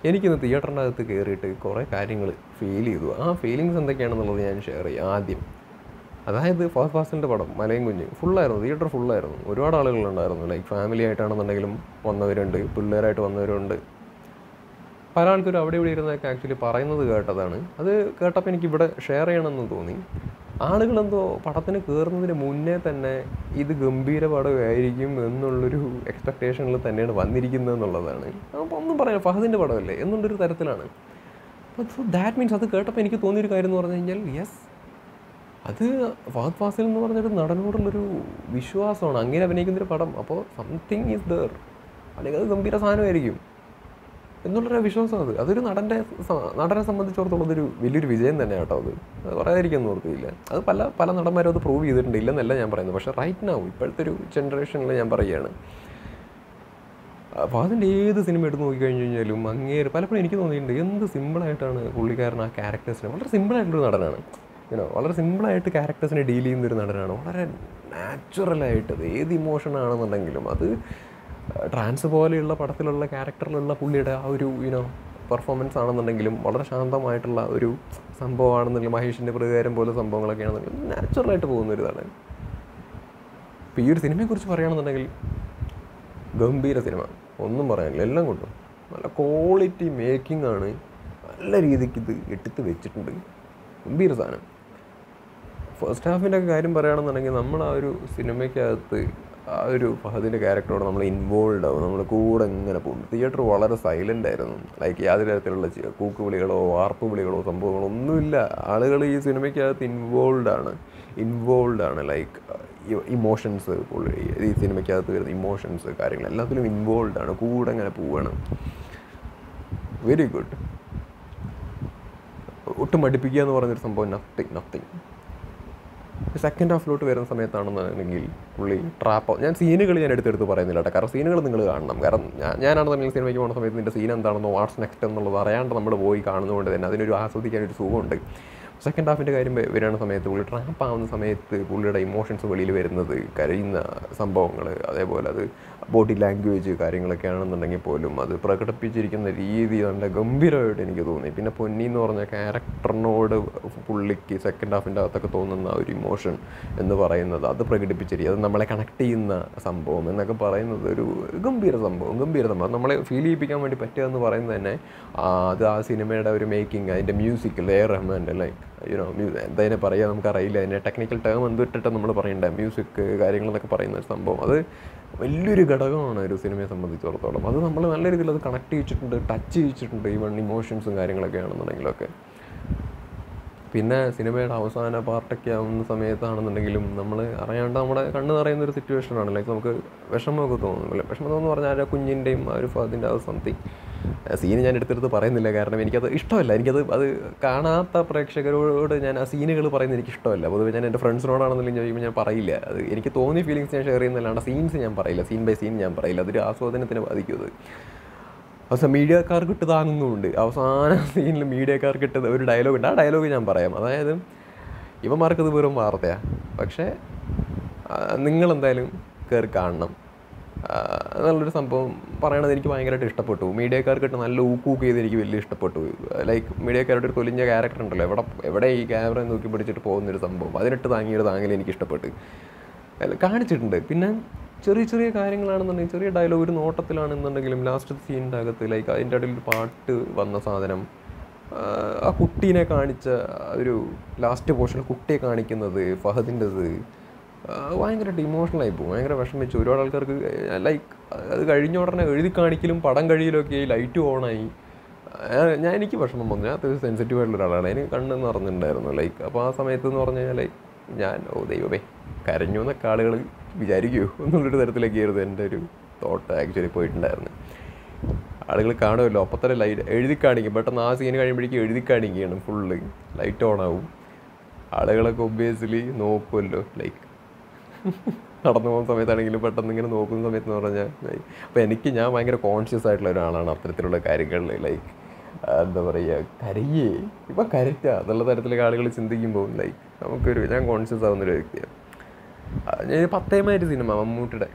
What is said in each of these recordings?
എനിക്കിന്ന് തിയേറ്ററിൻ്റെ അകത്ത് കയറിയിട്ട് കുറേ കാര്യങ്ങൾ ഫീൽ ചെയ്തു. ആ ഫീലിങ്സ് എന്തൊക്കെയാണെന്നുള്ളത് ഞാൻ ഷെയർ ചെയ്യാം. ആദ്യം അതായത് ഫഹദ് ഫാസിലിൻ്റെ പടം മലയൻകുഞ്ഞ് ഫുള്ളായിരുന്നു, തിയേറ്റർ ഫുള്ളായിരുന്നു. ഒരുപാട് ആളുകളുണ്ടായിരുന്നു. Like family ആയിട്ടാണെന്നുണ്ടെങ്കിലും വന്നവരുണ്ട്, പിള്ളേരായിട്ട് വന്നവരുണ്ട്. പല ആൾക്കാരും അവിടെ ഇവിടെ ഇരുന്നൊക്കെ ആക്ച്വലി പറയുന്നത് കേട്ടതാണ്. അത് കേട്ടപ്പോൾ എനിക്കിവിടെ ഷെയർ ചെയ്യണമെന്ന് തോന്നി. ആളുകളെന്തോ പടത്തിന് കയറുന്നതിന് മുന്നേ തന്നെ ഇത് ഗംഭീര പടമായിരിക്കും എന്നുള്ളൊരു എക്സ്പെക്റ്റേഷനിൽ തന്നെയാണ് വന്നിരിക്കുന്നത് എന്നുള്ളതാണ്. അപ്പോൾ ഒന്നും പറയാം, ഫഹദിൻ്റെ പടമല്ലേ എന്നുള്ളൊരു തരത്തിലാണ്. സോ ദാറ്റ് മീൻസ് അത് കേട്ടപ്പോൾ എനിക്ക് തോന്നിയൊരു കാര്യം എന്ന് പറഞ്ഞു കഴിഞ്ഞാൽ യെസ്, അത് ഫഹദ് ഫാസിൽ എന്ന് പറഞ്ഞൊരു നടനോടുള്ളൊരു വിശ്വാസമാണ്. അങ്ങനെ അഭിനയിക്കുന്നൊരു പടം, അപ്പോൾ സംതിങ് ഈസ് ദർ, അല്ലെങ്കിൽ അത് ഗംഭീര സാധനമായിരിക്കും എന്നുള്ളൊരു വിശ്വാസം. അതൊരു നടനെ സംബന്ധിച്ചിടത്തോളം അതൊരു വലിയൊരു വിജയം തന്നെ കേട്ടോ. അത് പറയാതിരിക്കാൻ ഓർത്തില്ല. അത് പല നടന്മാരും അത് പ്രൂവ് ചെയ്തിട്ടുണ്ട്, ഇല്ലെന്നല്ല ഞാൻ പറയുന്നത്. പക്ഷേ റൈറ്റ് നൗ ഇപ്പോഴത്തെ ഒരു ജനറേഷനിൽ ഞാൻ പറയുകയാണ്, അപ്പോൾ അതിൻ്റെ ഏത് സിനിമ എടുത്ത് നോക്കിക്കഴിഞ്ഞ് കഴിഞ്ഞാലും പലപ്പോഴും എനിക്ക് തോന്നിയിട്ടുണ്ട് എന്ത് സിമ്പിളായിട്ടാണ് പുള്ളിക്കാരൻ ആ ക്യാരക്ടേഴ്സിനെ, വളരെ സിമ്പിളായിട്ടുള്ളൊരു നടനാണ്, വളരെ സിമ്പിളായിട്ട് ക്യാരക്ടേഴ്സിനെ ഡീൽ ചെയ്യുന്നൊരു നടനാണ്. വളരെ നാച്ചുറലായിട്ട് അത് ഏത് ഇമോഷനാണെന്നുണ്ടെങ്കിലും അത് ട്രാൻസ് പോലെയുള്ള പടത്തിലുള്ള ക്യാരക്ടറിലുള്ള പുള്ളിയുടെ ആ ഒരു പെർഫോമൻസ് ആണെന്നുണ്ടെങ്കിലും വളരെ ശാന്തമായിട്ടുള്ള ഒരു സംഭവമാണെന്നുണ്ടെങ്കിൽ മഹേഷിൻ്റെ പ്രകാരം പോലെ സംഭവങ്ങളൊക്കെ ആണെന്നുണ്ടെങ്കിൽ നാച്ചുറലായിട്ട് പോകുന്നൊരിതാണ്. ഇപ്പോൾ ഈ ഒരു സിനിമയെക്കുറിച്ച് പറയുകയാണെന്നുണ്ടെങ്കിൽ ഗംഭീര സിനിമ, ഒന്നും പറയാനില്ല. എല്ലാം കൊണ്ടും നല്ല ക്വാളിറ്റി മേക്കിംഗ് ആണ്, നല്ല രീതിക്ക് ഇത് എടുത്ത് വെച്ചിട്ടുണ്ട്, ഗംഭീര സാധനം. ഫസ്റ്റ് ഹാഫിൻ്റെ ഒക്കെ കാര്യം പറയുകയാണെന്നുണ്ടെങ്കിൽ നമ്മൾ ആ ഒരു സിനിമയ്ക്കകത്ത് ആ ഒരു ഫഹദിൻ്റെ ക്യാരക്ടറോട് നമ്മൾ ഇൻവോൾവ് ആവും, നമ്മൾ കൂടെ ഇങ്ങനെ പോകും. തിയേറ്റർ വളരെ സൈലൻ്റ് ആയിരുന്നു. ലൈക്ക് യാതൊരു തരത്തിലുള്ള കൂക്ക് വിളികളോ വാർപ്പ് വിളികളോ സംഭവങ്ങളോ ഒന്നുമില്ല. ആളുകൾ ഈ സിനിമയ്ക്കകത്ത് ഇൻവോൾവ് ആണ്. ലൈക്ക് ഇമോഷൻസ്, ഈ സിനിമയ്ക്കകത്ത് വരുന്ന ഇമോഷൻസ് കാര്യങ്ങൾ എല്ലാത്തിലും ഇൻവോൾവ് ആണ്, കൂടെ ഇങ്ങനെ പോവുകയാണ്. Very good. ഒട്ടും മടുപ്പിക്കുക എന്ന് പറഞ്ഞൊരു സംഭവം നത്തിങ്. സെക്കൻഡ് ഹാഫിലോട്ട് വരുന്ന സമയത്താണെന്നുണ്ടെങ്കിൽ പുള്ളി ഞാൻ സീനുകൾ ഞാൻ എടുത്തെടുത്ത് പറയുന്നില്ല കേട്ടോ, കാരണം സീനുകൾ നിങ്ങൾ കാണണം. കാരണം ഞാനാണെന്നുണ്ടെങ്കിൽ സിനിമയ്ക്ക് പോകുന്ന സമയത്ത് നിൻ്റെ സീൻ എന്താണെന്നോ വാട്ട്സ് നെക്സ്റ്റ് എന്നുള്ളത് അറിയാണ്ട് നമ്മൾ പോയി കാണുന്നതുകൊണ്ട് തന്നെ അതിനൊരു ആസ്വദിക്കാനൊരു സുഖമുണ്ട്. സെക്കൻഡ് ഹാഫിൻ്റെ കാര്യം വരുന്ന സമയത്ത് പുള്ളി ട്രാപ്പ് ആവുന്ന സമയത്ത് പുള്ളിയുടെ ഇമോഷൻസ് വെളിയിൽ വരുന്നത്, കരയുന്ന സംഭവങ്ങൾ, അതേപോലെ അത് ബോഡി ലാംഗ്വേജ് കാര്യങ്ങളൊക്കെ ആണെന്നുണ്ടെങ്കിൽ പോലും അത് പ്രകടിപ്പിച്ചിരിക്കുന്ന രീതി നല്ല ഗംഭീരമായിട്ട് എനിക്ക് തോന്നി. പിന്നെ പൊന്നി എന്ന് പറഞ്ഞ ക്യാരക്ടറിനോട് പുള്ളിക്ക് സെക്കൻഡ് ഹാഫിൻ്റെ അകത്തൊക്കെ തോന്നുന്ന ഒരു ഇമോഷൻ എന്ന് പറയുന്നത്, അത് പ്രകടിപ്പിച്ചിരിക്കുക, അത് നമ്മളെ കണക്ട് ചെയ്യുന്ന സംഭവം എന്നൊക്കെ പറയുന്നത് ഒരു ഗംഭീര സംഭവം നമ്മളെ ഫീൽ ചെയ്യിപ്പിക്കാൻ വേണ്ടി പറ്റുക എന്ന് പറയുന്നത് തന്നെ അത് ആ സിനിമയുടെ ഒരു മേക്കിംഗ്, അതിൻ്റെ മ്യൂസിക്, റഹ്മാൻ്റെ ലൈക്ക് എന്താ പറയുക നമുക്കറിയില്ല, അതിൻ്റെ ടെക്നിക്കൽ ടേം എന്തിട്ടിട്ട് നമ്മൾ പറയണ്ടേ, മ്യൂസിക് കാര്യങ്ങളെന്നൊക്കെ പറയുന്ന ഒരു സംഭവം, അത് വലിയൊരു ഘടകമാണ് ഒരു സിനിമയെ സംബന്ധിച്ചിടത്തോളം. അത് നമ്മൾ നല്ല രീതിയിൽ അത് കണക്ട് ചെയ്യിച്ചിട്ടുണ്ട്, ടച്ച് ചെയ്യിച്ചിട്ടുണ്ട്, ഈവൺ ഇമോഷൻസും കാര്യങ്ങളൊക്കെ ആണെന്നുണ്ടെങ്കിലൊക്കെ. പിന്നെ സിനിമയുടെ അവസാന പാർട്ടൊക്കെ ആവുന്ന സമയത്താണെന്നുണ്ടെങ്കിലും നമ്മൾ അറിയാണ്ട് നമ്മുടെ കണ്ണ് നിറയുന്നൊരു സിറ്റുവേഷനാണ്. ലൈക്ക് നമുക്ക് വിഷമമൊക്കെ തോന്നുന്നില്ല. വിഷമം എന്ന് പറഞ്ഞാൽ ആ കുഞ്ഞിൻ്റെയും ആ ഒരു ഫഹദിൻ്റെ ആ സംതിങ് സീന് ഞാൻ എടുത്തെടുത്ത് പറയുന്നില്ല, കാരണം എനിക്കത് ഇഷ്ടമല്ല. അത് കാണാത്ത പ്രേക്ഷകരോട് ഞാൻ ആ സീനുകൾ പറയുന്നത് എനിക്കിഷ്ടമല്ല. പൊതുവെ ഞാൻ എൻ്റെ ഫ്രണ്ട്സിനോടാണെന്നുണ്ടെങ്കിൽ ചോദിക്കുമ്പോൾ ഞാൻ പറയില്ല. അത് എനിക്ക് തോന്നിയ ഫീലിങ്സ് ഞാൻ ഷെയർ ചെയ്യുന്നതല്ലാണ്ട് സീൻസ് ഞാൻ പറയില്ല, സീൻ ബൈ സീൻ ഞാൻ പറയില്ല. അതൊരു ആസ്വാദനത്തിന് ബാധിക്കും. അവസാനം മീഡിയക്കാർക്ക് ഇട്ട് താങ്ങുന്നുമുണ്ട്. അവസാന സീനിൽ മീഡിയക്കാർക്ക് ഇട്ടത് ഒരു ഡയലോഗുണ്ട്, ആ ഡയലോഗ് ഞാൻ പറയാം. അതായത് ഇവന്മാർക്കത് വെറും വാർത്തയാണ്, പക്ഷേ നിങ്ങളെന്തായാലും കയറി കാണണം എന്നുള്ളൊരു സംഭവം പറയണത് എനിക്ക് ഭയങ്കരമായിട്ട് ഇഷ്ടപ്പെട്ടു. മീഡിയക്കാർക്കിട്ട് നല്ല ഊക്ക് ചെയ്ത് എനിക്ക് വലിയ ഇഷ്ടപ്പെട്ടു. ലൈക്ക് മീഡിയക്കാരുടെ ഒരു തൊലിഞ്ഞ ക്യാരക്ടർ ഉണ്ടല്ലോ, എവിടെ ഈ ക്യാമറ നോക്കി പിടിച്ചിട്ട് പോകുന്നൊരു സംഭവം, അതിനിട്ട് താങ്ങിയൊരു താങ്ങൽ എനിക്ക് ഇഷ്ടപ്പെട്ട് കാണിച്ചിട്ടുണ്ട്. പിന്നെ ചെറിയ കാര്യങ്ങളാണെന്നുണ്ടെങ്കിൽ, ചെറിയ ഡയലോഗ് ഒരു നോട്ടത്തിലാണെന്നുണ്ടെങ്കിലും ലാസ്റ്റ് സീനിൻ്റെ അകത്ത് ലൈക്ക് അതിൻ്റെ ഇടയിൽ ഒരു പാട്ട് വന്ന സാധനം, ആ കുട്ടീനെ കാണിച്ച ഒരു ലാസ്റ്റ് പോർഷനിൽ കുട്ടിയെ കാണിക്കുന്നത് ഫഹദിൻ്റെത് ഭയങ്കരമായിട്ട് ഇമോഷണലായി പോകും, ഭയങ്കര വിഷമിച്ചു. ഒരുപാട് ആൾക്കാർക്ക് ലൈക്ക് അത് കഴിഞ്ഞ ഉടനെ എഴുതി കാണിക്കലും പടം കഴിയലൊക്കെ ലൈറ്റ് ഓണായി. എനിക്ക് വിഷമം വന്നു. ഞാൻ അത്യാവശ്യം സെൻസിറ്റീവ് ആയിട്ടുള്ള ഒരാളാണ്, എനിക്ക് കണ്ണ് നിറഞ്ഞിട്ടുണ്ടായിരുന്നു. ലൈക്ക് അപ്പോൾ ആ സമയത്ത് എന്ന് പറഞ്ഞു കഴിഞ്ഞാൽ ലൈക്ക് ഞാൻ ദൈവമേ കരഞ്ഞു എന്നൊക്കെ ആളുകൾ വിചാരിക്കുമോ എന്നുള്ളൊരു തരത്തിലൊക്കെയായിരുന്നു എൻ്റെ ഒരു തോട്ട് ആക്ച്വലി പോയിട്ടുണ്ടായിരുന്നു. ആളുകൾ കാണുമല്ലോ, അപ്പം തന്നെ ലൈറ്റ് എഴുതി കാണിക്കും, പെട്ടെന്ന് ആ സീൻ കഴിയുമ്പോഴേക്കും എഴുതി കാണിക്കുകയാണ്, ഫുള്ള് ലൈറ്റ് ഓണാവും. ആളുകളൊക്കെ ഒബ്വിയസ്ലി നോക്കുമല്ലോ, ലൈക്ക് നടന്നു പോകുന്ന സമയത്താണെങ്കിലും പെട്ടെന്ന് ഇങ്ങനെ നോക്കുന്ന സമയത്ത് എന്ന് പറഞ്ഞാൽ അപ്പോൾ ഞാൻ ഭയങ്കര കോൺഷ്യസ് ആയിട്ടുള്ള ഒരാളാണ് അത്തരത്തിലുള്ള കാര്യങ്ങളിൽ. ലൈക്ക് എന്താ പറയുക, കരയേ ഇപ്പം കരയ്ക്കുക എന്നുള്ള തരത്തിലൊക്കെ ആളുകൾ ചിന്തിക്കുമ്പോൾ ലൈക്ക് ഞാൻ കോൺഷ്യസ് ആവുന്നൊരു വ്യക്തിയാണ്. ഞാൻ 10 സിനിമ മമ്മൂട്ടിയുടെ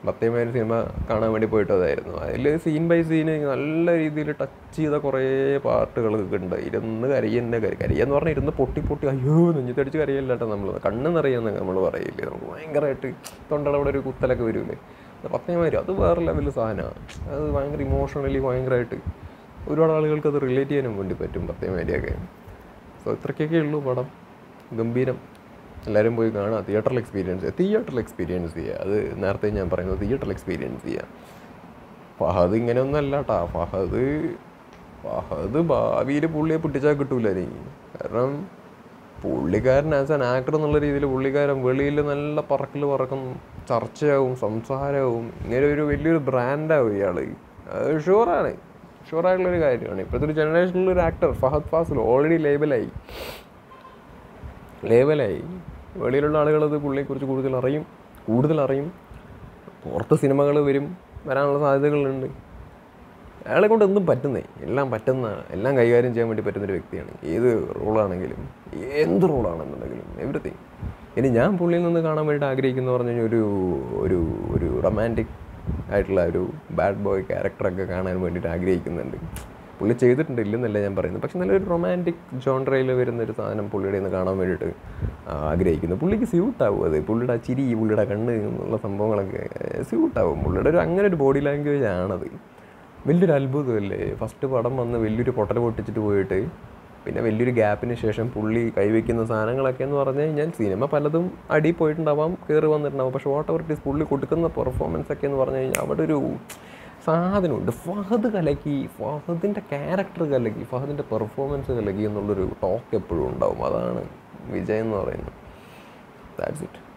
ഭക്തിമായൊരു സിനിമ കാണാൻ വേണ്ടി പോയിട്ടതായിരുന്നു. അതിൽ സീൻ ബൈ സീന് നല്ല രീതിയിൽ ടച്ച് ചെയ്ത കുറേ പാർട്ടുകളൊക്കെ ഉണ്ട്. ഇരുന്ന് കരിയെന്ന് പറഞ്ഞാൽ ഇരുന്ന് പൊട്ടി പൊട്ടി അയ്യോ നെഞ്ചത്തടിച്ച് കരയല്ല കേട്ടോ. നമ്മൾ കണ്ണ് നിറയെന്ന് നമ്മൾ പറയില്ലേ, നമുക്ക് ഭയങ്കരമായിട്ട് തൊണ്ടയുടെ ഒരു കുത്തലൊക്കെ വരില്ലേ. ഭക്തിമാര് അത് വേറെ ലെവലിൽ സാധനമാണ്. അത് ഭയങ്കര ഇമോഷണലി ഭയങ്കരമായിട്ട് ഒരുപാട് ആളുകൾക്ക് അത് റിലേറ്റ് ചെയ്യാനും വേണ്ടി പറ്റും ഭക്തിമാരിയൊക്കെ. സോ ഇത്രയ്ക്കൊക്കെ ഉള്ളൂ പടം. ഗംഭീരം. എല്ലാവരും പോയി കാണുക. തിയേറ്ററിൽ എക്സ്പീരിയൻസ് ചെയ്യുക. അത് നേരത്തെ ഞാൻ പറയുന്നത് തിയേറ്ററിൽ എക്സ്പീരിയൻസ് ചെയ്യുക. ഫഹദ് ഇങ്ങനെയൊന്നും അല്ല കേട്ടോ. ഫഹദ് ഭാവിയിൽ പുള്ളിയെ പിടിച്ചാൽ കിട്ടൂല നീ. കാരണം പുള്ളിക്കാരൻ ആസ് ആൻ ആക്ടർ എന്നുള്ള രീതിയിൽ പുള്ളിക്കാരൻ വെളിയിൽ നല്ല പറക്കും, ചർച്ചയാവും, സംസാരവും, ഇങ്ങനെ ഒരു വലിയൊരു ബ്രാൻഡാവും ഇയാൾ. അത് ഷുവറായിട്ടുള്ളൊരു കാര്യമാണ്. ഇപ്പോഴത്തെ ഒരു ജനറേഷനിലൊരു ആക്ടർ ഫഹദ്ഫാസിൽ ഓൾറെഡി ലേബലായി. വെളിയിലുള്ള ആളുകളത് പുള്ളിയെക്കുറിച്ച് കൂടുതൽ അറിയും. പുറത്ത് സിനിമകൾ വരാനുള്ള സാധ്യതകളുണ്ട്. അയാളെ കൊണ്ട് എന്തും എല്ലാം കൈകാര്യം ചെയ്യാൻ വേണ്ടി പറ്റുന്നൊരു വ്യക്തിയാണ്. ഏത് റോളാണെങ്കിലും എന്ത് റോളാണെന്നുണ്ടെങ്കിലും എവരിത്തിങ്. ഇനി ഞാൻ പുള്ളിയിൽ നിന്ന് കാണാൻ വേണ്ടിയിട്ട് ആഗ്രഹിക്കുന്നു പറഞ്ഞു കഴിഞ്ഞാൽ ഒരു റൊമാൻറ്റിക് ആയിട്ടുള്ള ഒരു ബാഡ് ബോയ് ക്യാരക്ടറൊക്കെ കാണാൻ വേണ്ടിയിട്ട് ആഗ്രഹിക്കുന്നുണ്ട്. പുള്ളി ചെയ്തിട്ടുണ്ട്, ഇല്ലെന്നല്ല ഞാൻ പറയുന്നത്. പക്ഷെ നല്ലൊരു റൊമാൻറ്റിക് ജോൺറയിൽ വരുന്നൊരു സാധനം പുള്ളിയുടെ നിന്ന് കാണാൻ വേണ്ടിയിട്ട് ആഗ്രഹിക്കുന്നു. പുള്ളിക്ക് സ്യൂട്ടാവും അത്. പുള്ളിയുടെ ചിരി, പുള്ളിയുടെ കണ്ണ് എന്നുള്ള സംഭവങ്ങളൊക്കെ സ്യൂട്ടാവും. പുള്ളിയുടെ അങ്ങനെ ഒരു ബോഡി ലാംഗ്വേജ് ആണത്. വലിയൊരു അത്ഭുതമല്ലേ. ഫസ്റ്റ് പടം വന്ന് വലിയൊരു പൊട്ടൽ പൊട്ടിച്ചിട്ട് പോയിട്ട് പിന്നെ വലിയൊരു ഗ്യാപ്പിന് ശേഷം പുള്ളി കൈവയ്ക്കുന്ന സാധനങ്ങളൊക്കെ എന്ന് പറഞ്ഞു കഴിഞ്ഞാൽ സിനിമ പലതും അടി പോയിട്ടുണ്ടാവാം, കയറി വന്നിട്ടുണ്ടാവാം. പക്ഷേ വാട്ട് എവർ ഇറ്റ് ഈസ് പുള്ളി കൊടുക്കുന്ന പെർഫോമൻസ് ഒക്കെ എന്ന് പറഞ്ഞു കഴിഞ്ഞാൽ അവിടെ ഒരു സാധനമുണ്ട്. ഫഹദ് കലക്കി, ഫഹദിൻ്റെ ക്യാരക്ടർ കലക്കി, ഫഹദിൻ്റെ പെർഫോമൻസ് കലക്കി എന്നുള്ളൊരു ടോക്ക് എപ്പോഴും ഉണ്ടാവും. അതാണ് വിജയം എന്ന് പറയുന്നത്. That's it.